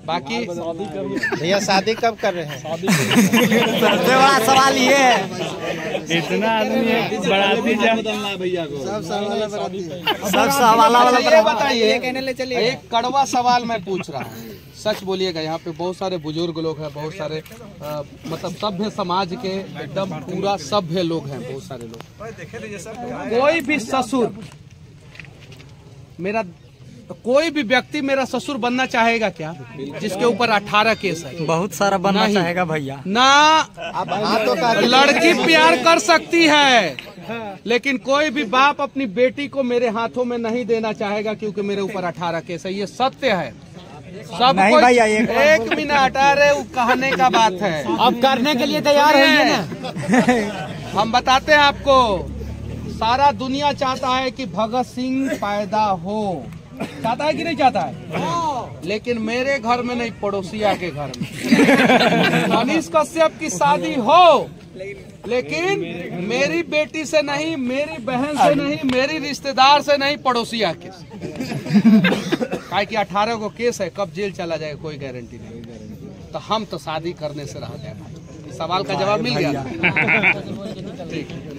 बाकी भैया शादी कब कर रहे हैं? सबसे बड़ा सवाल ये है, इतना आदमी बढ़ाती भैया को सब सवाल वाला ये बताइए, एक कड़वा सवाल मैं पूछ रहा हूँ, सच बोलिएगा। यहाँ पे बहुत सारे बुजुर्ग लोग हैं, बहुत सारे मतलब सभ्य समाज के एकदम पूरा सभ्य लोग हैं, बहुत सारे लोग। कोई भी ससुर मेरा, कोई भी व्यक्ति मेरा ससुर बनना चाहेगा क्या जिसके ऊपर 18 केस है? बहुत सारा बनना चाहेगा भैया ना। लड़की प्यार कर सकती है, लेकिन कोई भी बाप अपनी बेटी को मेरे हाथों में नहीं देना चाहेगा क्योंकि मेरे ऊपर 18 केस है। ये सत्य है। सब नहीं कोई भैया, एक मिनट, अरे वो कहने का बात है, अब करने के लिए तैयार होइए ना। हम बताते हैं आपको। सारा दुनिया चाहता है कि भगत सिंह पैदा हो, चाहता है कि नहीं चाहता है? लेकिन मेरे घर में नहीं, पड़ोसिया के घर में। मनीष कश्यप की शादी हो, लेकिन मेरी बेटी से नहीं, मेरी बहन से नहीं, मेरी रिश्तेदार से नहीं, पड़ोसिया के। काहे कि 18 को केस है, कब जेल चला जाए कोई गारंटी नहीं। तो हम तो शादी करने से रह गए। सवाल का जवाब मिल गया। ठीक।